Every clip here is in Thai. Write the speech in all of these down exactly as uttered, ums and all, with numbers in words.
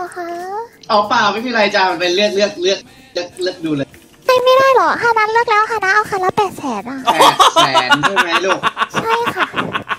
คะเอาเปล่าไม่มีอะไรจ้ามันเป็นเลือกเลือกเลือกเลือกเลือกดูเลยไม่ไม่ได้หรอฮานั้นเลือกแล้วฮานะเอาคันละแปดแสนอ่ะแปดแสนใช่ไหมลูกใช่ค่ะ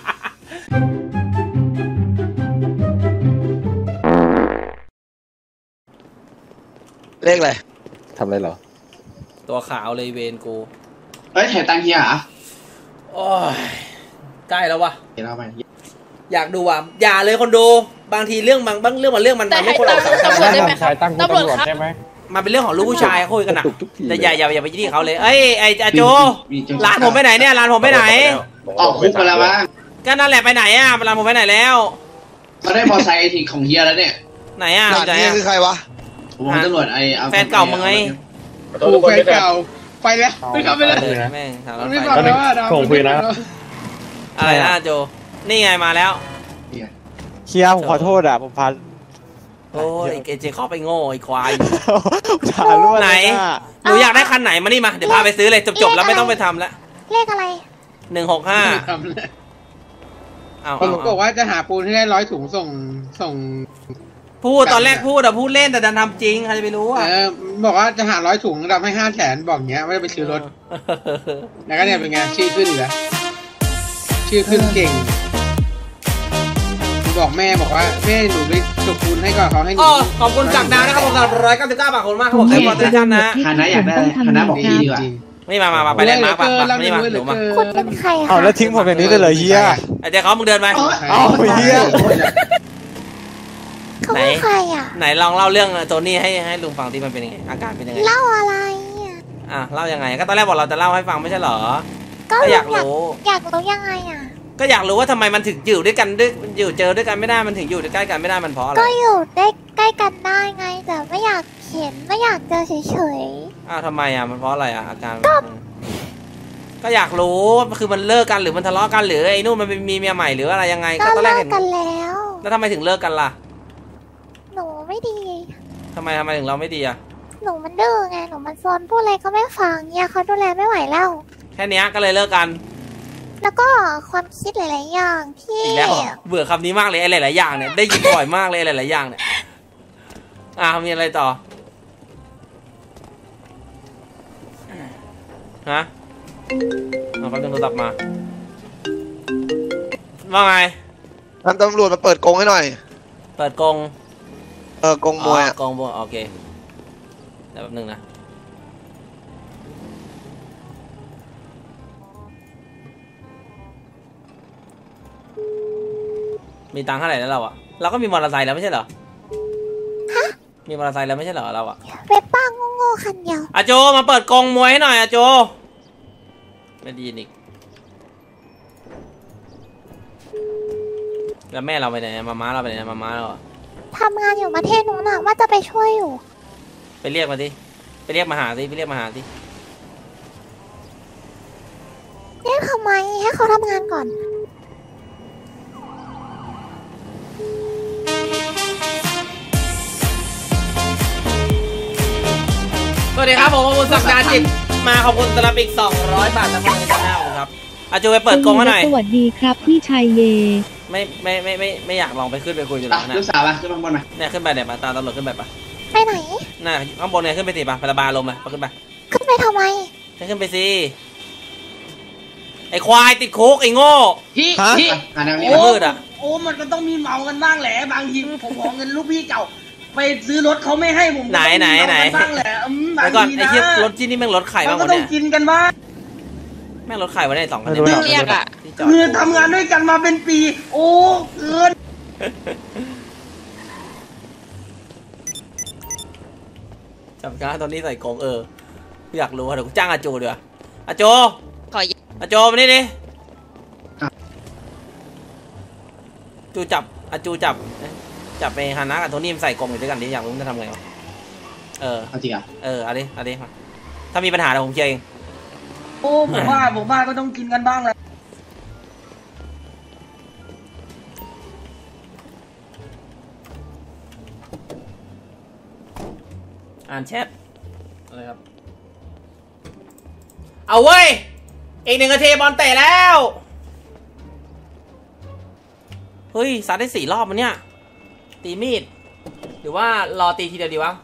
เลขอะไรทำอะไรเหรอตัวขาวเลยเวนกูเฮ้ยแถมตังเฮียเหรอโอ้ยใกล้แล้ววะเดี๋ยวเราไปอยากดูว่ะอย่าเลยคนดูบางทีเรื่องบางบางเรื่องมันเรื่องมันมันไม่คนเราสามารถได้ไหมครับตั้งตำรวจใช่ไหมมันเป็นเรื่องของลูกผู้ชายคุยกันนะแต่อย่าอย่าอย่าไปยี่ที่เขาเลยเอ้ยไอ้อาโจร้านผมไปไหนเนี่ยร้านผมไปไหนออกคุกไปแล้วมั้งก็นั่นแหละไปไหนอ่ะร้านผมไปไหนแล้วเขาได้พอไซค์ทีของเฮียแล้วเนี่ยไหนอ่ะไหนคือใครวะผมตำรวจไอ้แฟนเก่ามึงไงแฟนเก่าไปแล้วไปกลับไปแล้วแม่งถามรถไฟส่งคุยนะอะไรนะโจนี่ไงมาแล้วเฮียผมขอโทษอ่ะผมพันโอ้ยเอเจเข้าไปโง่ไอ้ควายไหนหนูอยากได้คันไหนมานี่มาเดี๋ยวพาไปซื้อเลยจบๆแล้วไม่ต้องไปทำแล้วเลขอะไรหนึ่งหกห้าผมบอกว่าจะหาปูนให้ได้ร้อยถุงส่งส่งพูดตอนแรกพูดอะพูดเล่นแต่ดันทำจริงใครจะไปรู้อ่ะบอกว่าจะหาร้อยถุงทำให้ห้าแสนบอกเงี้ยไม่ได้ไปซื้อรถแล้วก็เนี่ยเป็นไงชื่อขึ้นอยู่แล้วชื่อขึ้นเก่งบอกแม่บอกว่าแม่หนูไปส่งปูนให้ก่อนเขาให้หนูขอบคุณจากดาวนะครับผมสำหรับร้อยเก้าสิบเก้าบาทขอบคุณมากครับผมเต็มหมดเลยกันนะคณะอยากได้คณะบอกพี่ดีกว่าไม่มามาไปเลยมาปะไม่มาหนูมาคุณเป็นใครเอาแล้วทิ้งผมอย่างนี้ได้เลยเฮียไอ้เจ้าเขามึงเดินไปเอาเฮียไหนใครอ่ะไหนลองเล่าเรื่องโจนี่ให้ให้ลุงฟังที่มันเป็นยังไงอาการเป็นยังไงเล่าอะไรอ่ะเล่ายังไงก็ตอนแรกบอกเราจะเล่าให้ฟังไม่ใช่เหรอก็อยากรู้อยากรู้ยังไงอ่ะก็อยากรู้ว่าทำไมมันถึงอยู่ด้วยกันด้วยอยู่เจอด้วยกันไม่ได้มันถึงอยู่ใกล้กันไม่ได้มันเพราะอะไรก็อยู่ได้ใกล้กันได้ไงแต่ไม่อยากเห็นไม่อยากเจอเฉยๆอ้าวทำไมอ่ะมันเพราะอะไรอ่ะอาการก็อยากรู้คือมันเลิกกันหรือมันทะเลาะกันหรือไอ้นู่นมันมีเมียใหม่หรืออะไรยังไงก็ตอนแรกเห็นกันแล้วแล้วทำไมถึงเลิกกันล่ะหนูไม่ดีทำไมทำไมถึงเราไม่ดีอ่ะหนูมันดื้อไงหนูมันซนพูดอะไรก็ไม่ฟังเนี่ยเขาดูแลไม่ไหวแล้วแค่นี้ก็เลยเลิกกันแล้วก็ความคิดหลายๆอย่างที่อีกแล้วเบื่อคำนี้มากเลยไอ้หลายๆอย่างเนี่ยได้ยินบ่อยมากเลยหลายๆอย่างเนี่ยอ่ะมีอะไรต่อฮะเอาแป๊บนึงโทรศัพท์มาว่าไงท่านตำรวจมาเปิดกรงให้หน่อยเปิดกรงเออกรงมวยอ่ะกรงมวยโอเคเดี๋ยวแป๊บนึงนะมีตังค์เท่าไหร่แล้วเราอะเราก็มีมอเตอร์ไซค์แล้วไม่ใช่เหรอฮะมีมอเตอร์ไซค์แล้วไม่ใช่เหรอเราอะเวปป้าโง่ๆคันเดียวอาโจมาเปิดกรงมวยให้หน่อยอาโจไม่ดีนิกแล้วแม่เราไปไหนมาม้าเราไปไหนมาม้าเราทำงานอยู่ประเทศนู้นน่ะว่าจะไปช่วยอยู่ไปเรียกมาดิไปเรียกมาหาดิไปเรียกมาหาดิเรียกทำไมให้เขาทำงานก่อนสวัสดีครับผมขอบคุณสักดาจิตมาขอบคุณสำหรับอีกสองร้อยบาทจากทางช่องครับอาจูไปเปิดกรงให้หน่อยสวัสดีครับพี่ชัยเยไม่ไม่ไม่ไม่ไม่อยากลองไปขึ้นไปคุยอยู่แล้วนะลูกสาวป่ะขึ้นข้างบนไหมเนี่ยขึ้นไปเนี่ยตามตำรวจขึ้นไปปะไปไหนน่ะข้างบนเนี่ยขึ้นไปสิปะไประบายลมไปขึ้นไปขึ้นไปทำไมขึ้นไปสิไอควายติดคุกไอโง่พี่พี่โอ้มืดอ่ะโอ้มันก็ต้องมีเมากันบ้างแหละบางทีผมขอเงินลูกพี่เก่าไปซื้อรถเขาไม่ให้ผมไหนไหนไหนบ้างแหละไปก่อนไอ้ที่รถที่นี่แม่งรถไข่บ้างวะเนี่ยกินกันบ้างแม่งรถไข่วะเนี่ยสองคนเนี่ยเรียกอ่ะคือทำงานด้วยกันมาเป็นปีโอ้เกินจับก้าตอนนี้ใส่กรงเอออยากรู้เดี๋ยวกูจ้างอาโจดีกว่าอาโจขออาโจมานี่ดิจูจับอาจูจับจับไปฮานะกับโทนี่ใส่กรงอยู่ด้วยกันดิอยากรู้จะทำไงวะเออจริงอ่ะเออเอาดิเอาดิมาถ้ามีปัญหาเดี๋ยวผมเคลียร์เองโอ้ผมว่าผมว่าก็ต้องกินกันบ้างแหละอ่านแชทอะไรครับเอาเว้ยอีกหนึ่งนาทีบอลเตะแล้วเฮ้ยซัดได้สี่รอบมันเนี่ยตีมีดหรือว่ารอตีทีเดียวดีวะ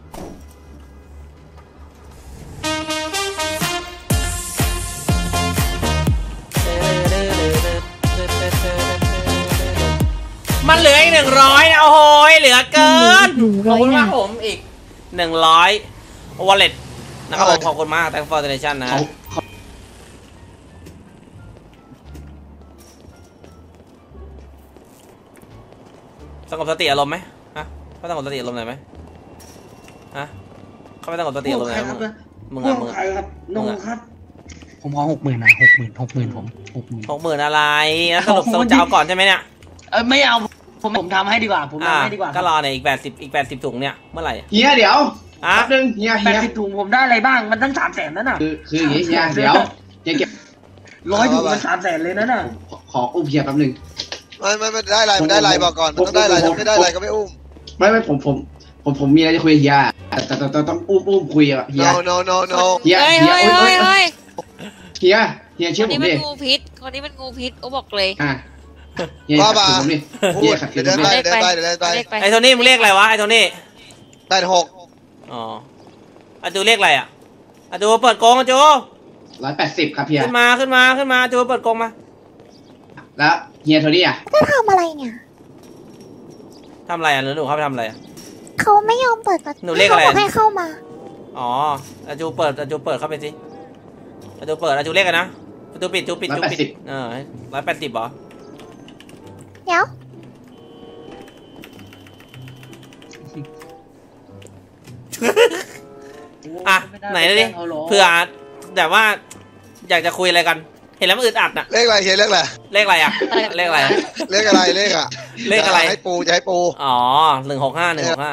มันเหลืออีกหนึ่งร้อยนะโอ้โหเหลือเกินขอบคุณมากผมอีกหนึ่งร้อยวอลเล็ตนะครับผมขอบคุณมาก thank for donation นะสงบสติอารมณ์ไหมฮะเขาสงบสติอารมณ์หน่อยไหมฮะเขาไม่สงบสติอารมณ์หน่อยมึงมึงพวอะกมึงใครครับนงครับผมขอหกหมื่นนะหกหมื่นหกหมื่นผมหกหมื่นหกหมื่นอะไรแล้วสรุปสรุปจะเอาก่อนใช่ไหมเนี่ยเออไม่เอาผมผมทำให้ดีกว่าผมอ่าทำให้ดีกว่าก็รอเนี่ยอีกแปดสิบอีกแปดสิบถุงเนี่ยเมื่อไหร่เฮียเดี๋ยวอ่ะแป๊บนึงเฮียแปเฮีดยสิบถุงผมได้อะไรบ้างมันตั้งสามแสนนั่นน่ะคือคืออย่างงี้เฮียเดี๋ยวเฮียเก็บร้อยถุงมันสามแสนเลยนั่นน่ะขอขออุ้มเฮียแป๊บนึงไม่ไม่ไม่ได้อะไรไม่ได้อะไรบอกก่อนมันต้องได้อะไรถ้าไม่ได้อะไรก็ไม่อุ้มไม่ไม่ผมผมผมผมมีอะไรจะคุยกับเฮียแต่แต่แต่ต้องอุ้มอุ้มคุยอะเฮีย no no no no เฮียเฮ้ยเฮียเฮ้ยโอ๊เฮ้ยยเฮ้ยเฮียเฮียคเชื่อน ผนี้มมันดิงูพิษคนนี้มันงูพิษโอ้บอกเลยอ่ะเฮียขัดขืนผมดิพูเฮียดขัดขืเดี๋ยนวผเดิมนดิไปเดินไปเดี๋ยวเดินไปเลขไปไอ้โทนี่มึงเรียกอะไรวะไอ้โทนี่แปดหกอ๋ออาจูเรียกอะไรอ่ะอาจูเปิดกรงอาจูร้อยแปดสิบครับเฮียขึ้นมาขึ้นมาขึ้นมาอาจูเปิดกรงมาแล้วเฮียโทนี่อ่ะจะทำอะไรเนี่ยทำอะไรอ่ะหนูหนูเข้าไปทำอะไรอ่ะเขาไม่ยอมเปิดประตูหนูเรียกอะไรขาบให้เข้ามาอ๋ออาจูเปิดอาจูเปิดเข้าไปสิอาจูเปิดอาจูเรียกกันนะอาจูปิดอาจูปิดอาจูปิดเออร้อยแปดสิบเหรอเดี๋ยวอ่ะไหนดิเผื่อแบบว่าอยากจะคุยอะไรกันเห็นแล้วมันอึดอัดน่ะเลขอะไรเฮียเลขอะไรเลขอะไรอ่ะเลขอะไรอะเลขอะไรเลขอะเลขอะไรให้ปูจะให้ปูอ๋อหนึ่งหกห้าหนึ่งหกห้า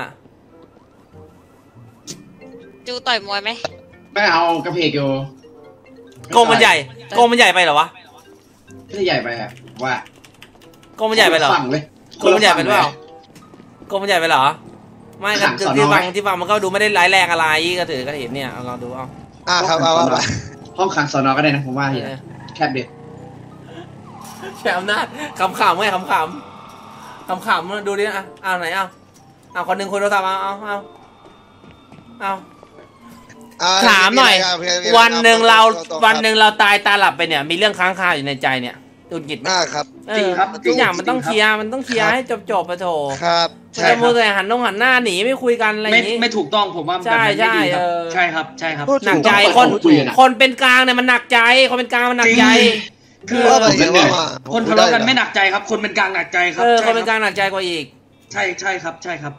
จูต่อยมวยไหมไม่เอากระเพกอยู่โกงมันใหญ่โกงมันใหญ่ไปเหรอวะไม่ได้ใหญ่ไปอะว่าโกงมันใหญ่ไปเหรอฝั่งเลยโกงมันใหญ่ไปหรือเปล่าโกงมันใหญ่ไปเหรอไม่ก็ที่ฟังที่ฟังมันก็ดูไม่ได้ร้ายแรงอะไรก็ถือก็เห็นเนี่ยเอาลองดูเอาอ่าครับเอาเอาไปห้องขังสอนอก็ได้นะผมว่าเฮียแคบเด็ดแชมป์นาขำขำไม่ขำขำขำขำดูดิอ่ะเอาไหนเอาเอาคนหนึ่งคุยโทรศัพท์เอาเอาเอาเอาอ่ถามหน่อยะไรครับวันหนึ่งเราต่อๆวันหนึ่งเราตายตาหลับไปเนี่ยมีเรื่องค้างคาอยู่ในใจเนี่ยตุนกิจไหมอ่าครับเออทุกอย่างมันต้องเคลียร์มันต้องเคลียร์ให้จบจบๆไปโถครับมันใช่จะคมัรัวบแต่หันน้องหันหน้าหนีไม่คุยกันอะไรอไม่ย่างนี้ไม่ถูกต้องผมว่าแบบใช่นั้นไม่ดีครับใช่เออใช่ครับใช่ครับพูดหนักใจต้องคนต้องคุยกันอะคนเป็นกลางเนี่ยมันหนักใจคนเป็นกลางมันหนักใจคือว่าไปเฮียว่ามาคนทะเลาะกันไม่หนักใจครับ คนเป็นกลางหนักใจครับเออใช่คนเป็นกรับลางหนักใจกว่าอีกใช่ใช่ครับใช่ครับ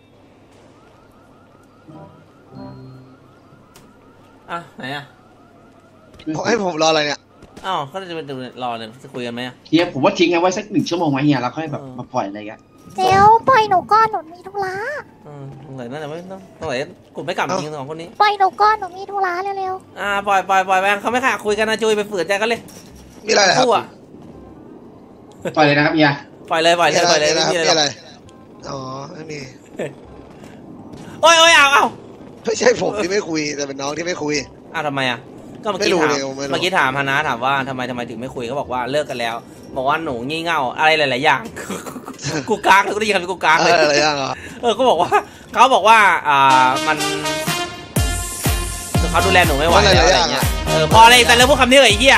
อ่ะไหนอ่ะให้ผมรออะไรเนี่ยอ้าวเขาจะไปดูรอเลยจะคุยกันไหมอ่ะเฮียผมว่าทิ้งเอาไว้สักหนึ่งชั่วโมงไว้เฮียแล้วค่อยแบบเออมาปล่อยอะไรกันเดี๋ยวปล่อยหนูก่อนหนูมีธุระอืมตรงไหนน่าจะไม่ต้องตรงไหนกลุ่มไม่กลับจริงสองคนนี้ปล่อยหนูก่อนหนูมีธุระเร็วอ่าปล่อยปล่อยปล่อยไปเขาไม่ขาดคุยกันนะจุยไปฝืนใจกันเลยมีอะไรเหรอครับคู่อ่ะปล่อยเลยนะครับเฮียปล่อยเลยปล่อยเลยปล่อยเลยมีไม่อะไรมีอะไรหรมีอะไรอกอ๋อไม่มีโอ้ยโอ้ยเอาเอาไม่ใช่ผมที่ไม่คุยแต่เป็นน้องที่ไม่คุยอ้าวทำไมอ่ะก็เมื่อไม่กี้รู้ถามเลยไม่รู้เมื่อกี้ถามฮานะถามว่าทำไมทำไมถึงไม่คุยเขาบอกว่าเลิกกันแล้ว บอกว่าหนูงี่เง่าอะไรหลายๆอย่าง กูกากเลยกูได้ยินคำนี้กูกากอะเลยไรอะไรอย่างเหรอเออก็บอกว่าเขาบอกว่าอ่ามันคือเขาดูแลหนูไม่ไหวแล้วอะไรเงี้ยเออพออะไรแต่เรื่องพวกคำนี้เลยไอ้เหี้ย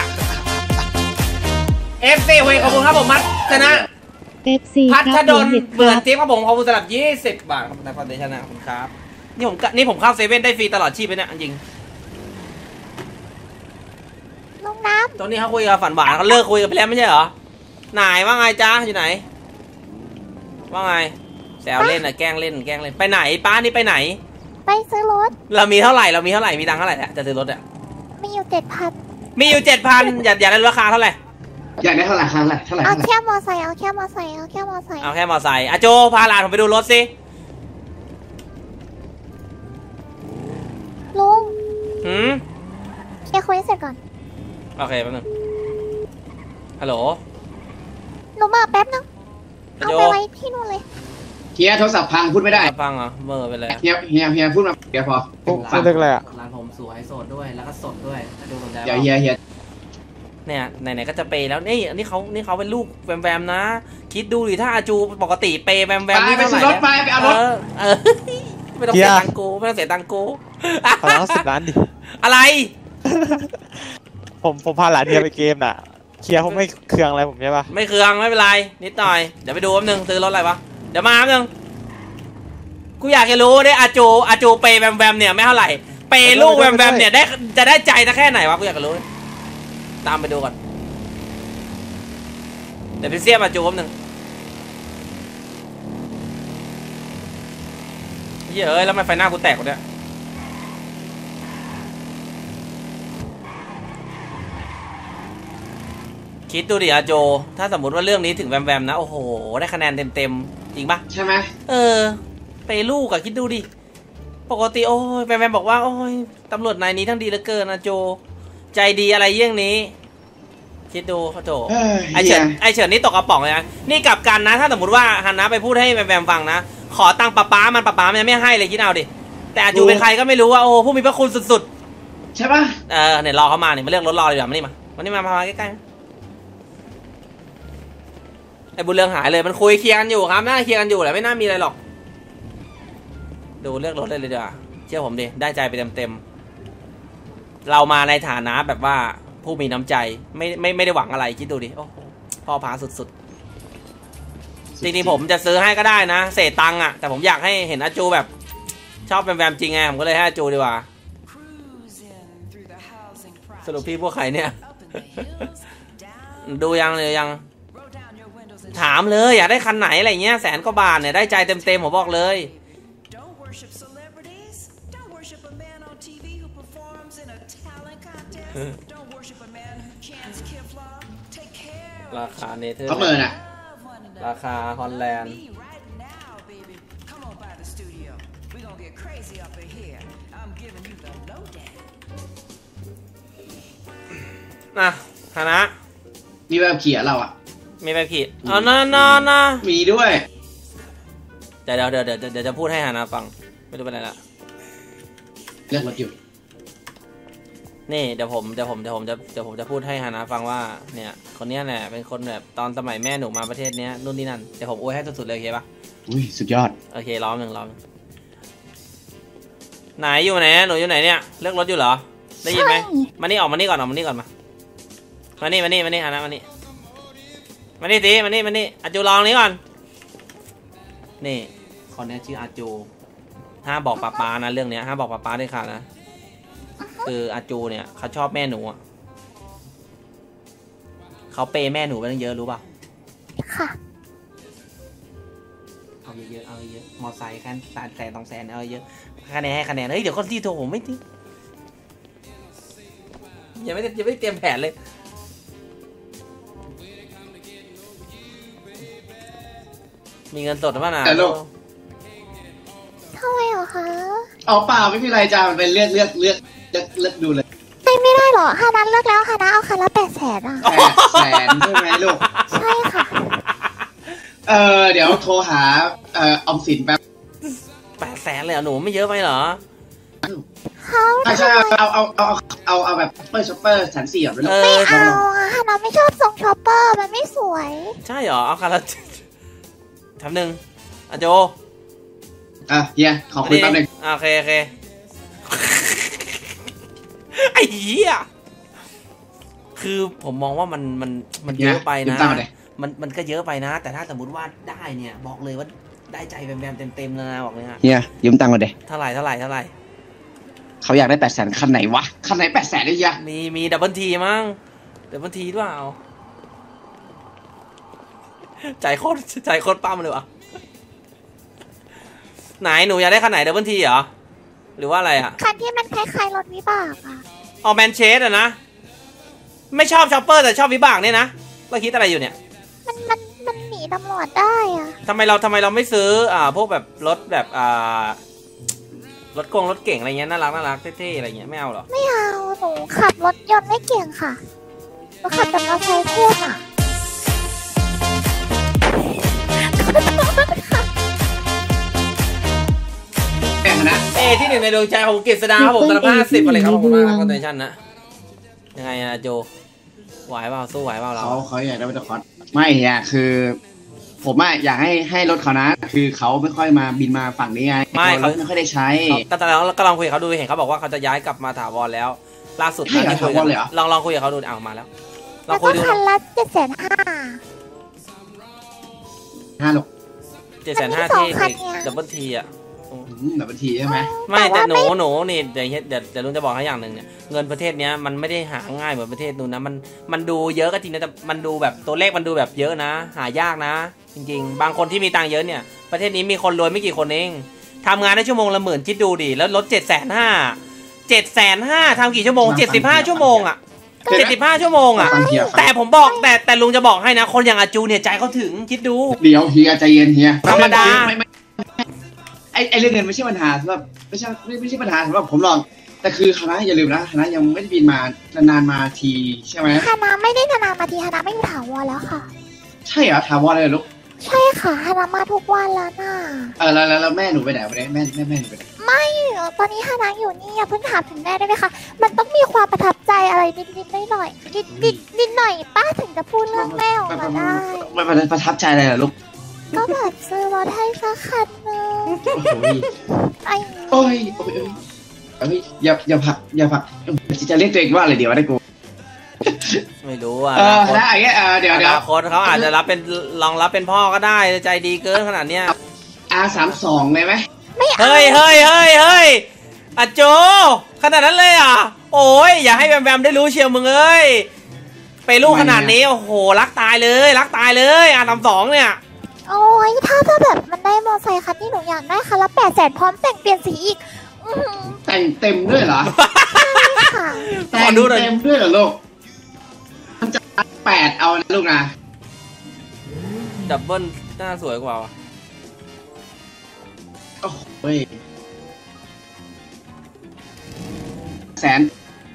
เอฟซีเว้ยขอบคุณครับผมมัดชนะเอฟซีพัคทรับดลเห็ดคเบื่อรับจิ๊บครับผมขอบคุณสำหรับยี่สิบบาทครับในคอนเทนต์นะขอบคุณครับนี่ผมนี่ผมเข้าเซเว่นได้ฟรีตลอดชีพเลยเนี่ยจริงๆลงน้ตอนนี้เขาคุยกับฝันหวานเขาเลิกคุยกันไปแล้วไม่ใช่เหรอไหนว่าไงจ้าอยู่ไหน ว่าไงแซวเล่นนะแกล้งเล่นแกล้งเล่นไปไหนป้านี่ไปไหนำไปซื้อรถเรามีเท่าไหร่เรามีเท่าไหร่มีตังค์เท่าไหร่อะจะซื้อรถอะมีอยู่เจ็ดพันมีอยู่เจ็ดพันอยากอยากได้ราคาเท่าไหร่อยากได้เท่าไหร่ครั้งละเท่าไหร่เอาเท่าไหร่แค่มอไซค์เอาแค่มอไซค์เอาแค่มอไซค์เอาแค่มอไซค์อะโจพาหลานผมไปดูรถสิลุงหืมเคลียร์คุยเสร็จก่อนโอเคแป๊บนึงฮัลโหลหนูมาแป๊บนึงอะเอาโจไปไว้ที่นู่นเลยเฮียโทรศัพท์พังพูดไม่ได้ฟังเหรอเมื่อไปเลยเฮียเฮียเฮียพูดมาเดี๋ยวพอพูดพูดเรื่องอะไรอ่ะร้านผมสวยโสดด้วยแล้วก็สดด้วยดูสนใจเดี๋ยวเฮียเฮียเนี่ยไหนๆก็จะเปย์แล้วนี่อันนี้เขานี่เขาเป็นลูกแวมๆนะคิดดูดิถ้าอาจูปกติเปย์แวมๆนี่ไปเท่าไหร่ซื้อรถไปไปเอารถเออเออไม่ต้องเสียตังค์กูไม่ต้องเสียตังค์กูขอร้องสิบล้านดิอะไรผมผมพาหลานเฮียไปเกมน่ะเคียร์ผมไม่เคืองอะไรผมใช่ปะไม่เคืองไม่เป็นไรนิดหน่อยเดี๋ยวไปดูแป๊บนึงซื้อรถอะไรวะเดี๋ยวมาแป๊บนึงกูอยากจะรู้ได้อาจูอาจูเปย์แวมๆเนี่ยไม่เท่าไหร่เปย์ลูกแวมๆเนี่ยได้จะได้ใจจะแค่ไหนวะกูอยากจะรู้ตามไปดูก่อนเดี๋ยวไปเสียบอาจูแป๊บนึงเฮ้ยเอ้ยแล้วมันไฟหน้ากูแตกกูเนี่ยคิดดูดิอาโจถ้าสมมติว่าเรื่องนี้ถึงแวมๆนะโอ้โหได้คะแนนเต็มๆจริงปะใช่ไหมเออไปลูกอะคิดดูดิปกติโอ้ยแวมๆบอกว่าโอ้ยตำรวจนายนี้ทั้งดีเหลือเกินอาโจใจดีอะไรเยี่ยงนี้คิดดูเขาโจไอเฉินไอเฉินนี่ตกกระป๋องเลยนะนี่กลับกันนะถ้าสมมติว่าฮันนะไปพูดให้แวมๆฟังนะขอตังค์ป้าป้ามันป้าป้ามันยังไม่ให้เลยคิดเอาดิแต่อาจูเป็นใครก็ไม่รู้ว่าโอ้ผู้มีพระคุณสุดๆใช่ปะเออเนี่ยรอเขามาเนี่ยมาเรียกรถรอเลยเดี๋ยวมานี่มามานี่มามาใกล้ๆไอ้บุญเรืองหายเลยมันคุยเคลียร์กันอยู่ครับน่าเคลียร์กันอยู่แหละไม่น่ามีอะไรหรอกดูเลือกรถเลยเลยเดี๋ยวเชื่อผมดิได้ใจไปเต็มๆเรามาในฐานะแบบว่าผู้มีน้ำใจไม่ไม่ไม่ได้หวังอะไรคิดดูดิโอ้โหพ่อพาสุดๆจริงๆผมจะซื้อให้ก็ได้นะเศษตังค์อะแต่ผมอยากให้เห็นอาจูแบบชอบแวมๆจริงไงผมก็เลยให้อาจูดีกว่าสรุปพี่พวกใครเนี่ย ดูยังเลยยังถามเลยอยากได้คันไหนอะไรเงี้ยแสนกว่าบาทเนี่ยได้ใจเต็มๆผมบอกเลยราคาเนเธอร์เขาเมินอ่ะราคาฮอลแลนด์นะฮานะมีแบบเขียเราอ่ะมีแบบขีดอ๋อนะนะนะมีด้วยเดี๋ยวเดี๋ยวเดี๋ยวเดี๋ยวจะพูดให้ฮานะฟังไม่รู้เป็นอะไรละเลือกรถอยู่นี่เดี๋ยวผมเดี๋ยวผมเดี๋ยวผมจะเดี๋ยวผมจะพูดให้ฮานะฟังว่าเนี่ยคนนี้แหละเป็นคนแบบตอนสมัยแม่หนูมาประเทศเนี้ยนู่นนี่นั่นเดี๋ยวผมอวยให้สุดๆเลยโอเคปะอุ้ยสุดยอดโอเคล้อมหนึ่งล้อมไหนอยู่ไหนหนูอยู่ไหนเนี่ยเลือกรถอยู่เหรอได้ยินไหมมานี่ออกมานี่ก่อนออกมานี่ก่อนมามานี่มานี่มานี่ฮานะมานี่มานี่สิมานี่มานี่อาจูลองนี้ก่อนนี่คนนี้ชื่ออาจูห้ามบอกป้าป้านะเรื่องเนี้ยห้ามบอกป้าป้าด้วยค่ะนะคืออาจูเนี่ยเขาชอบแม่หนูอ่ะเขาเปย์แม่หนูไปตั้งเยอะรู้ป่ะค่ะเอาเยอะๆเอาเยอะมอไซค์แค่แสนแสนสองแสนเอาเยอะคะแนนให้คะแนนเฮ้ยเดี๋ยวคนที่โทรผมไม่ทิ้งยังไม่ได้ยังไม่ได้เตรียมแผนเลยมีเงินสดหรือเปล่านะทำไมเหรอคะเอาเปล่าไม่มีอะไรจ้ามันเป็นเลือกเลือกเลือกเลือกเลือกดูเลยไม่ไม่ได้หรอฮานั้นเลิกแล้วฮานะเอาคันละแปดแสนอ่ะแปดแสนใช่ไหมลูกใช่ค่ะเออเดี๋ยวโทรหาเอ่อออมสินแป๊บแปดแสนเลยเหรอหนูไม่เยอะไปเหรอเขาใช่เอาเอาเอาเอาเอาแบบเปอร์ช็อปเปอร์ชั้นสี่แบบนั้นไม่เอาอะฮานะไม่ชอบทรงช็อปเปอร์มันไม่สวยใช่เหรอเอาคันละทำหนึ่งอาโจอ่ะเฮียขอคุยแป๊บนึงโอเคโอเคไอ้เหี้ยคือผมมองว่ามันมันมันเยอะไปนะมันมันก็เยอะไปนะแต่ถ้าสมมติว่าได้เนี่ยบอกเลยว่าได้ใจแบมๆเต็มๆเลยนะบอกเลยฮะเฮียยืมตังค์ก่อนเดเท่าไหร่เท่าไหร่เท่าไหร่เขาอยากได้แปดแสนคันไหนวะคันไหนแปดแสนได้ยังมีมีดับเบิลทีมั้งดับเบิลทีด้วยเอาใจโคตรใจโคตรปั้มเลยวะไหนหนูอยากได้คันไหนดับเบิลทีเหรอหรือว่าอะไรอ่ะคันที่มันคล้ายๆรถวิบากอ่ะอ๋อแมนเชสอะนะไม่ชอบช็อปเปอร์แต่ชอบวิบากเนี่ยนะเราคิดอะไรอยู่เนี่ยมันมันมันหนีตำรวจได้อ่ะทำไมเราทำไมเราไม่ซื้ออ่าพวกแบบรถแบบอ่ารถกงรถเก่งอะไรเงี้ยน่ารักน่ารักเท่ๆอะไรเงี้ยไม่เอาหรอไม่เอาหนูขับรถยนต์ไม่เก่งค่ะหนูขับแต่มอเตอร์ไซค์คู่อ่ะนะเอ้ที่หนึ่งในดวงใจของกฤษดาครับผมตอนละห้าสิบอะไรครับผมมากคอนเทนชั่นนะยังไงอะโจไหวเปล่าสู้ไหวเปล่าเราเขาเขาอยากได้บัตเตอร์คอร์สไม่อะคือ ผมอะอยากให้ให้รถเขานะ คือเขาไม่ค่อยมาบินมาฝั่งนี้ไงไม่รเขาถไม่ค่อยได้ใช้ก็ตอนนั้นก็ลองคุยกับเขาดูเห็นเขาบอกว่าเขาจะย้ายกลับมาถาวรแล้วล่าสุดใช่เหรอที่คุยถาวรเลยเหรอลองลองคุยกับเขาดูเอามาแล้วลอแล้งวคุก็ยดูคันละเจ็ดแสนห้าห้าหรอกเจ็ดแสนห้ามันมีที่สองคันเนี่ยดับเบิลทีอ่ะอืมแบบบัญชีใช่ไหมไม่แต่แต่ว่าหนูไม่หนูนี่เดี๋ยวเดี๋ยวเดี๋ยวลุงจะบอกให้อย่างหนึ่งเนี่ยเงินประเทศเนี้ยมันไม่ได้หาง่ายเหมือนประเทศนู้นนะมันมันดูเยอะก็จริงนะแต่มันดูแบบตัวเลขมันดูแบบเยอะนะ หายากนะ จริง ๆ บางคนที่มีตังค์เยอะเนี่ยประเทศนี้มีคนรวยไม่กี่คนเองทำงานได้ชั่วโมงละหมื่นคิดดูดิแล้วลดเจ็ดแสนห้าเจ็ดแสนห้าทำกี่ชั่วโมงเจ็ดสิบห้าชั่วโมงอ่ะเจ็ดสิบห้าชั่วโมงอ่ะฟังเฮียฟังแต่ผมบอกแต่แต่ลุงจะบอกให้นะคนอย่างอาจูเนี่ยใจเขาถึงคิดดูเดี๋ยวเฮียใจเย็นเฮียธรรมดาไม่ไม่ไอไอเรื่องเงินไม่ใช่ปัญหาสำหรับไม่ใช่ไม่ไม่ใช่ปัญหาสำหรับผมหรอกแต่คือคณะอย่าลืมนะคณะยังไม่ได้บินมานานๆมาทีใช่ไหมฮานาไม่ได้นานๆมาทีฮานาไม่อยู่ถาวรแล้วค่ะใช่เหรอถามว่าอะไรลูกใช่ค่ะฮานามาทุกวันแล้วน่ะเออแล้วแล้วแล้วแม่หนูไปไหนวันนี้แม่แม่แม่หนูไปไหนไม่ตอนนี้ฮานาอยู่นี่อย่าเพิ่งถามถึงแม่ได้ไหมคะมันต้องมีความประทับใจอะไรนิดๆหน่อยๆนิดนิดนิดหน่อยป้าถึงจะพูดเรื่องแม่ออกมาได้มันมันประทับใจอะไรเหรอลูกก็แบบซื้อรถให้สักคันนึงโอ้ยไอ้โอ้ยโอ้ยเอ้ยอย่าอย่าผลักอย่าผลักจะเรียกตัวเองว่าอะไรเดี๋ยวได้กูไม่รู้อ่ะเออคณะอย่างเงี้ยเออเดี๋ยวอเดี๋ยวนาคตเขาอาจจะรับเป็นลองรับเป็นพ่อก็ได้ใจดีเกินขนาดเนี้ยอาสามสองเลยไหมไม่เอาเฮ้ยเฮ้ยเฮ้ยเฮ้ยอาโจขนาดนั้นเลยอ่ะโอ้ยอย่าให้แบมแบมได้รู้เชียวมึงเอ้ยไปลูกขนาดนี้โอ้โหรักตายเลยรักตายเลยอาสามสองเนี่ยโอ้ยถ้าถ้าแบบมันได้มอไซค์คันที่หนูอยากได้คันละแปดแสนพร้อมแต่งเปลี่ยนสีอีกอื้อหือแต่งเต็มด้วยเหรอค่ะแต่งเต็มด้วยเหรอลูกมันจะแปดเอานะลูกนะดับเบิลน่าสวยกว่าว่ะโอ้โหเว้ยแสน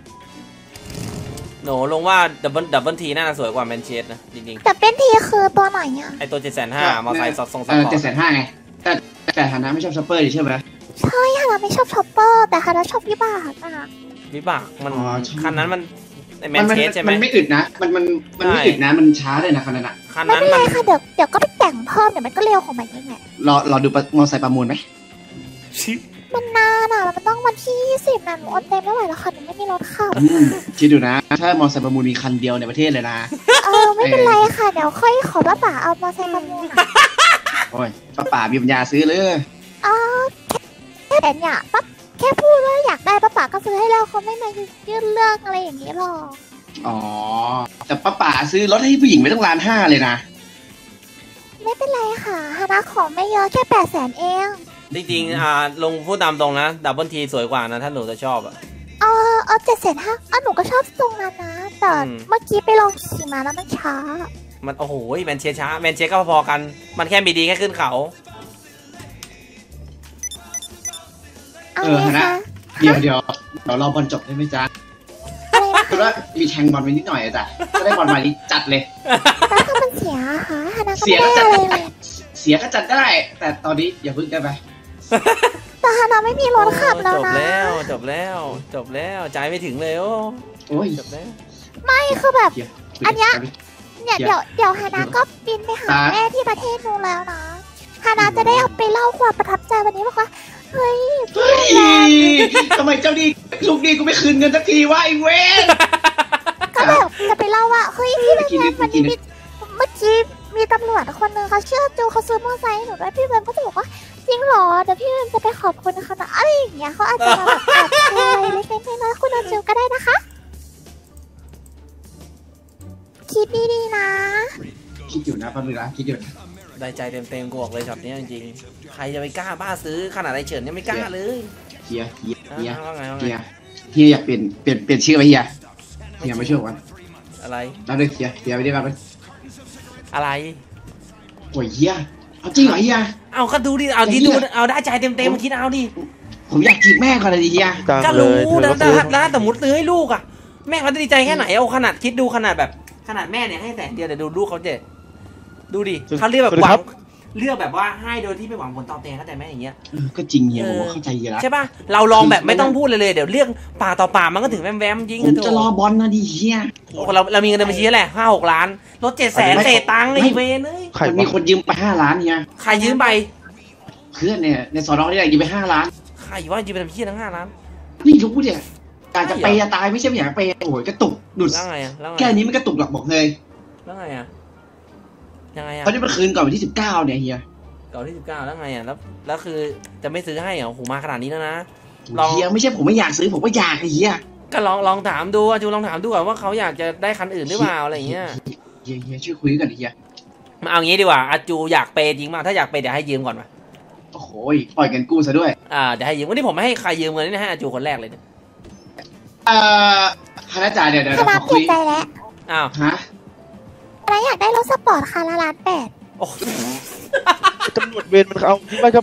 หนูลงว่าดับเบิลดับเบิลทีน่าสวยกว่าแมนเชสนะจริงแต่เป็นทีคือตัวไหนอ่ะๆไอตัวเจ็ดแสนห้ามอไซค์สองสเออปอเจ็ดร์แสตนห้าไงแต่แต่ฐานะไม่ชอบช็อปเปอร์ดิใช่ไหมใช่ฮานาไม่ชอบช็อปเปอร์แต่ฮานาชอบวิบากอ่ะวิบากมันอ๋อชอบคันนั้นมันไอแมมัน นมันเชสใช่ไหมมันไม่อึดนะ มันมันมันไม่ใช่อึดนะมันช้าเลยนะคันนั้นอะคันไม่นั้นเป็นไรมันค่ะเดี๋ยวเดี๋ยวก็ไปแต่งเพิ่มเดี๋ยวมันก็เร็วของมันเองแหละรอรอดูมอเตอร์ไซค์ประมูลไหมมันนานอ่ะมันต้องวันที่ยี่สิบนะหนูอดเต็มไม่ไหวแล้วค่ะหนูไม่มีรถขับอืมคิดดูนะ ถ้ามอเตอร์ไซค์ประมูลมีคันเดียวในประเทศเลยนะเออไม่เป็นไรค่ะเดี๋ยวค่อยขอป้าป๋าเอามอไซค์ประมูลอ่ะโอ้ยป้าป่ามีปัญญาซื้อเลยเออแค่แต่เนี่ยปั๊บแค่พูดว่าอยากได้ป้าป๋าก็ซื้อให้เราเขาไม่มายื่นเรื่องอะไรอย่างนี้หรอกอ๋อ แต่ป้าป่าซื้อรถให้ผู้หญิงไม่ต้องล้านห้าเลยนะไม่เป็นไรค่ะฮานาขอไม่เยอะแค่แปดแสนเองจริงๆอ่าลงพูดตามตรงนะดับเบิลทีสวยกว่านะถ้าหนูจะชอบอ่ะเออเออเจ็ดแสนห้าอ่ะหนูก็ชอบตรงนั้นนะแต่อืมเมื่อกี้ไปลองขี่มาแล้วมันช้ามันโอ้โหแมนเชสช้าแมนเชสก็พอๆกัน มันแค่มีดีแค่ขึ้นเขาเอาเออไหมฮานะคะเดี๋ยวเดี๋ยวเดี๋ยวรอบอลจบได้ไหมจ๊ะอะไรนะคือว่ามีแทงบอลไปนิดหน่อยอะจ้ะถ้าได้บอลมานี้จัดเลยแล้วถ้ามันเสียอะคะฮานาก็เสีไม่ยก็ได้จัดอะไรได้เลยเสียก็จัดได้ แต่ตอนนี้อย่าพึ่งได้ไหมแต่ฮานาไม่มีรถขับแล้วจบนะแล้วจบแล้วจบแล้วใจไม่ถึงเลยโอ้โอ้ยจบแล้วไม่คือแบบเฮียอันเนี้ย เนี่ยเดี๋เดี๋ยยว วเดี๋ยวฮานาก็บินไปหาตาแม่ที่ประเทศนู้นแล้วนะฮานาจะได้เอาไปเล่าความประทับใจวันนี้บอกว่าเฮ้ยเฮ้ยทำไมเจ้าดีลูกดีกูไม่คืนเงินสักทีวะไอ้เวนก็แบบจะไปเล่าว่าเฮ้ยที่โรงกินแรนิมดวันกินนี้นิมีดเมื่อกี้มีตำรวจคนนึงเขาเชื่อจูเขาซื้อมอเตอร์ไซค์ให้หนูด้วยพี่เบนก็จะบอกว่าจริงเหรอเดี๋ยวพี่เบนจะไปขอบคุณเขานะอะไรอย่างเงี้ยเขาอาจจะมาแบบแอบคุยอะไรเล็กๆน้อยๆคุณอาจูก็ได้นะคะคิดดีๆนะคิดอยู่นะแป๊บนึงนะคิดอยู่ได้ใจเต็มๆกูบอกเลยช็อตนี้จริงๆใครจะไปกล้าบ้าซื้อขนาดไอเฉินยังไม่กล้าเลยเฮียเฮียเฮียอ่าว่าไงว่าไงเฮียเฮียอยากเปลี่ยนเปลี่ยนเปลี่ยนชื่อไปเฮียเฮียไม่ช่วยกันอะไรแล้วเลยเฮียเฮียไม่ได้มาเป็นอะไรโอ้ยเฮียเอาจริงเหรอเฮียเอาก็ดูดิเอาดิดูเอาได้ใจเต็มๆคิดเอาดิผมอยากจีบแม่ก่อนเลยดิเฮียก็รู้แล้วแล้วสมมติซื้อให้ลูกอ่ะแม่เขาจะดีใจแค่ไหนเอาขนาดคิดดูขนาดแบบขนาดแม่เนี่ยให้แสนเดียวแต่ดูลูกเขาเจ็ดดูดิเขาเรียกแบบหวังเลือกแบบว่าให้โดยที่ไม่หวังผลตอบแทนเข้าใจไหมอย่างเงี้ยเออก็จริงเฮียเอผอมว่าเข้าใจเฮียละใช่ป่ะเราลองแบบไม่ต้องพูดเลยเลยเดี๋ยวเรียกปากต่อปากมันก็ถึงแวมๆยิงผมกันจะรอบอลนะดิเฮียเราเรามีเงินในบัญชีแหละห้าหกล้านรถเจ็ดแสนเศษตังค์ไอ้เวนเอ้ยใครมันมีวะคนยืมไปห้าล้านเฮียใครยืมไปเพื่อนเนี่ยในสอนอนี่แหละยืมไปห้าล้านใครว่ายืมไปทำเพี้ยทั้งห้าล้านไม่รู้เนี่ยการจะไปจะตายไม่ใช่ไม่อยากไปโอ้ยกระตุกดุดแล้วไงอ่ะแล้วไงแค่นี้ไม่กระตุกหรอกบอกเลยแล้วไงอ่ะยังไงอ่ะเขาจะมาคืนก่อนวันที่สิบเก้าเนี่ยเฮียเก่าที่สิบเก้าแล้วไงอ่ะแล้วแล้วคือจะไม่ซื้อให้เหรอโหมาขนาดนี้แล้วนะ ลองเฮียไม่ใช่ผมไม่อยากซื้อผมก็อยากไอ้เฮียก็ลองลองถามดูอ่ะจูลองถามดูก่อนว่าเขาอยากจะได้คันอื่นหรือเปล่าอะไรอย่างเงี้ยเฮียเฮียช่วยคุยกันดิเฮียมาเอางี้ดีกว่าอาจูอยากเปย์จริงมากถ้าอยากเปย์เดี๋ยวให้ยืมก่อนมาโอ้โหปล่อยเงินกู้ซะด้วยอ่าเดี๋ยวให้ยืมวันนี้ผมไม่ให้ใครยืมเงินนี่ให้อาจูคนแรกเลยเนี่ยเอ่อคณะจ่าเดี๋ยวเดี๋ยวคเราณะขอเปคุลี่ยยนใจแล้วอ้าวฮะคณะอยากได้รถสปอร์ตค่ะละล้านแปดโอ้ตำรวจเวรมันเอาที่ไม่ครับ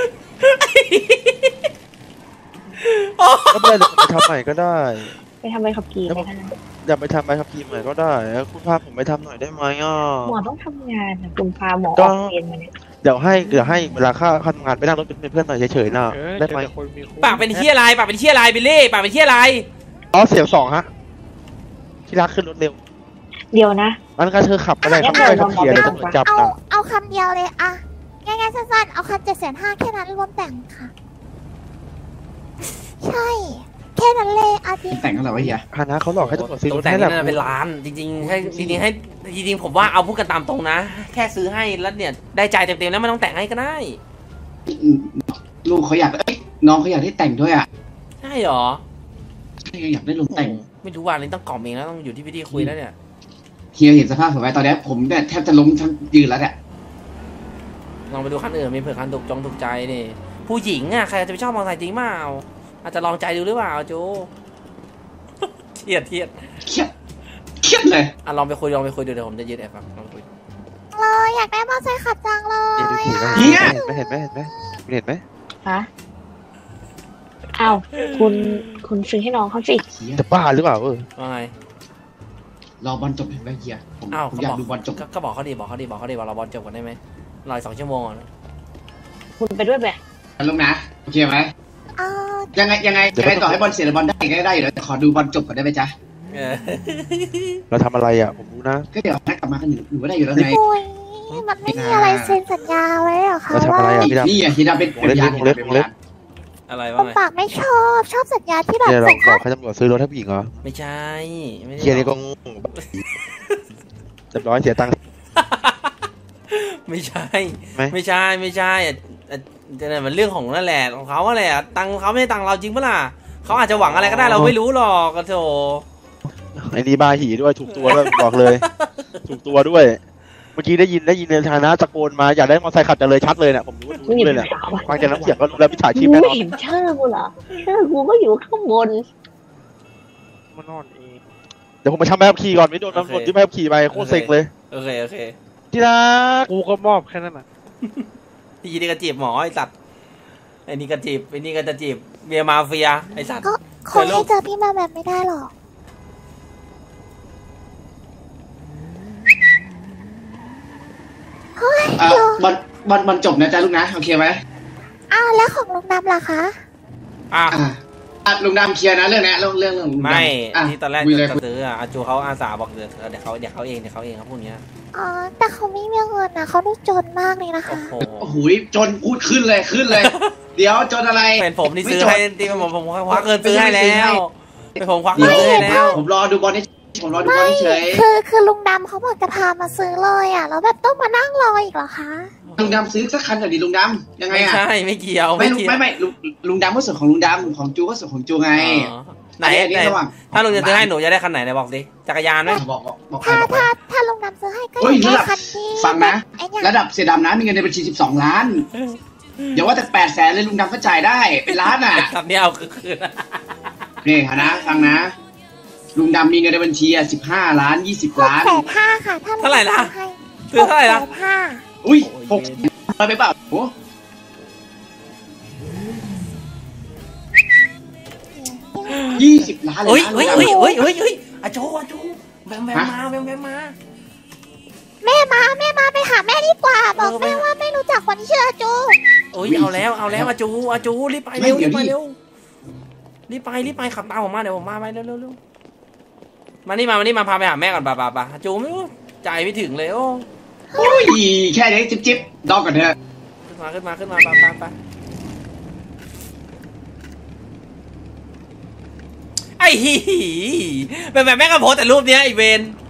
ก็ไม่ได้ไปทำใหม่ก็ได้ไปทำใบขับขี่ไหมคะอยากไปทำใบขับขี่ใหม่ก็ได้แล้วคุณพาผมไปทำหน่อยได้ไหมอ่ะหมอต้องทำงานนะคุณพาหมออก็อกเรียนมาเนี่ยเดี๋ยวให้เดี๋ยวให้เวลาค่าค่าทำงานไปนั่งรถเป็นเพื่อนหน่อยเฉยๆนะได้ไหมปากเป็นเที่ยอะไรปากเป็นเที่ยอะไรบิลลี่ปากเป็นเที่ยอะไรอ๋อเสียงสองฮะที่รักขึ้นรถเร็วเดี๋ยวนะมันก็เธอขับไปได้ขับไปขับเขี่ยเลยตำรวจจับเอานะเอาคำเดียวเลยอะง่ายๆสั้นๆเอาคันเจ็ดแสนห้าแค่นั้นรวมแต่งค่ะ ใช่ แค่นั้นเลยอาจริงแต่งกันเหรอวะเฮียคณะเขาหลอกให้ตำรวจซื้อรถแต่งให้นี่แบบน่าเป็นล้านจริงๆให้จริงๆให้จริงๆผมว่าเอาพูดกันตามตรงนะ แค่ซื้อให้แล้วเนี่ยได้ใจเต็มๆแล้วไม่ต้องแต่งให้ก็ได้ลูกเขาอยากเอ้ยน้องเขาอยากได้แต่งด้วยอ่ะใช่หรอใช่อยากได้ลงแต่งไม่รู้ว่าอันนี้ต้องกล่อมเองแล้วต้องอยู่ที่พิธีคุยแล้วเนี่ยเฮียเห็นสภาพผมไหมตอนนี้ผมเนี่ยแทบจะล้มทั้งยืนแล้วเนี่ยลองไปดูคันอื่นมีเผื่อคันถูกจองถูกใจนี่ผู้หญิงอ่ะใครจะไปชอบมอเตอร์ไซค์จริงเปล่าอาจจะลองใจดูหรือเปล่าโจ เครียดเครียดเครียดเครียดเลยอ่ะลองไปคุยลองไปคุยดูเดี๋ยวผมจะยืนแอบฟังลองคุยเลยอยากได้มอเตอร์ไซค์ขับจังเลยเดี๋ยวดูสิเห็นไหมเห็นไหมเห็นไหมเห็นไหมฮะอ้าวคุณคุณซื้อให้น้องเขาสิเฮียจะบ้าหรือเปล่าเออว่าไงรอบอลจบเห็นไหมเฮียผมอ้าวผมก็อยาบกอกดูบอลจบก็ก็บอกเขาดีบอกเขาดีบอกเขาดีว่าเราบอลจบกันได้ไหมรออีกสองชั่วโมงอ่ะคุณไปด้วยแบบลูกนะโอเคไหมเออยังไงยังไงยังไงต่อให้บอลเสียหรือบอลได้ก็ได้อยู่แล้วแต่ขอดูบอลจบก่อนได้ไหมจ๊ะเออเราทำอะไรอ่ะผมรู้นะก็เดี๋ยวนัดกลับมากันหนึ่งหนูก็ได้อยู่แล้วไงโอ้ยมันไม่มีอะไรเซ็นสัญญาไว้หรอคะเราทำอะไรว่าอ่ะพี่ดำนี่อ่ะที่ดำเป็นเป็นพยานวงเล็บวงเล็บอะไรผว่าม ไงปากไม่ชอบชอบสัญญาที่แบบเนี่ยเราส่งบค่าอกให้ตำรวจซื้อรถให้ผู้หญิงเหรอไม่ใช่ไม่ได้เคียร์นี่ก็งงเรียบร้อยเสียตังค์ไม่ใช่ไหมไม่ใช่ไม่ใช่อ่ะอ่ะเนี่ยมันเรื่องของนั่นแหละของเขาแหละตังค์เขาไม่ได้ตังค์เราจริงปะล่ะเขาอาจจะหวังอะไรก็ได้เราไม่รู้หรอกกระโถไอ้นี่บาหีด้วยถูกตัวด้วยบอกเลย ถูกตัวด้วย เมื่อกี้ได้ยินได้ยินในทางนะตะโกนมาอยากได้มอเตอร์ไซค์ขับจังเลยชัดเลยเนี่ยผมรู้มึงรู้อย่าเลยไปเนี่ยสาวอะฟังจากน้ำเสียงก็รู้แล้วมิจฉาชีพมึแน่งนอนเห็นชื่อกูเหรอชื่อกูก็อยู่ข้างบนมานอนเองเดี๋ยวผมไปทำใบขับขี่ก่อนไม่โดนตำรวจที่ใบขับขี่ไปโคตรเซ็งเลยโอเคโอเคที่รักกูก็มอบแค่นั้นน่ะพี่นี่ก็จีบหมอไอ้สัตว์ไอ้นี่ก็จีบไอ้นี่ก็จะจีบเมียมาเฟียไอ้สัตว์ก็คนให้เจอพี่มาแบบไม่ได้หรอกเฮ้ยเอ่อเดี๋ยวบอลบอลบอลจบนะจ๊ะลูกนะโอเคไหมอ้าวแล้วของลุงดำล่ะคะอ่ะอ่ะอ่ะลุงดำเคลียร์นะเรื่องนี้เรื่องเรื่องเรื่องลุงดำไม่อ่ะที่ตอนแรกคุยเลยจะซื้ออ่ะอาจูเขาอาสาบอกเดี๋ยวเดี๋ยวเขาเดี๋ยวเขาเองเดี๋ยวเขาเองครับพวกเนี้ยอ๋อแต่เขาไม่มีเงินนะเขาดูจนมากเลยนะโอ้คะโหโอ้โหจนพูดขึ้นเลยขึ้นเลย เดี๋ยวจนอะไรเป็นผมนี่ซื้อไม่จบให้ที่ผมผมควักเงินซื้อให้ไม่แล้ใช่วเป็นผมควักเงินซื้อให้แล้วผมรอดูบอลนี่ผมรอดูบอลนี่เฉยคือคือลุงดำเขาบอกจะพามาซื้อเลยอ่ะแล้วแบบต้องมานั่งรออีกเหรอคะลุงดำซื้อสักคันหน่อยดิลุงดำยังไงไม่อ่ะใช่ไม่เกี่ยวไม่ไม่เกี่ยวไม่ไม่ลุงลุงดำก็ส่วนของลุงดำของจูก็ส่วนของจูไงอ๋อไหนอันนี้ไหนระหว่างถ้าลุงจะซื้อให้หนูจะได้คันไหนไหนบอกสิจักรยานไหมบอกบอกบอกใครถ้าบอกใครถ้าถ้าลุงดำซื้อให้ก็เฮ้ยอยากได้ระดับคันที่ฟังนะไอ้เนี่ยระดับเสียดำนะมีเงินในบัญชีสิบสองล้านอย่าว่าแต่แปดแสนเลยลุงดำก็จ่ายได้เป็นล้านอ่ะคันนี้เอาคืนนี่ฮะนะฟังนะ ลุงดำมีเงินในบัญชีอ่ะสิบห้าล้านยี่สิบหกล้านแสนห้าค่ะถ้าลุงเท่าไหร่ละให้ซื้อเท่าไหร่ละหกแสนห้าอุ้ยหกไปเปล่าโอ้ยี่สิบล้านเลยเฮ้ยนะเฮ้ยลุงเฮ้ยดำเฮ้ยเฮ้ยเฮ้ยอาโจอาโจแวมแวมมาแวมแวมมาแม่มาแม่มาไปหาาแม่ดีกว่าบอกแม่ว่าไม่รู้จักคนที่ชื่ออาจูโอ้ยเอาแล้วเอาแล้วอาจูอาจูรีบไปเร็วรีบไปเร็วรีบไปรีบไปขับตามผมมาเดี๋ยวผมมาไปเร็วเร็วเร็วมานี่มามานี่มาพาไปหาแม่ก่อนป่ะป่ะป่ะอาจูไม่รู้ใจไม่ถึงเลยโอ้โอ้ยแค่นี้จิ๊บจิ๊บดอกกันเถอะขึ้นมาขึ้นมาขึ้นมาไปไปไปไอ้ฮีเป็นแบบแม่งกระโพสแต่รูปเนี้ยไอเวน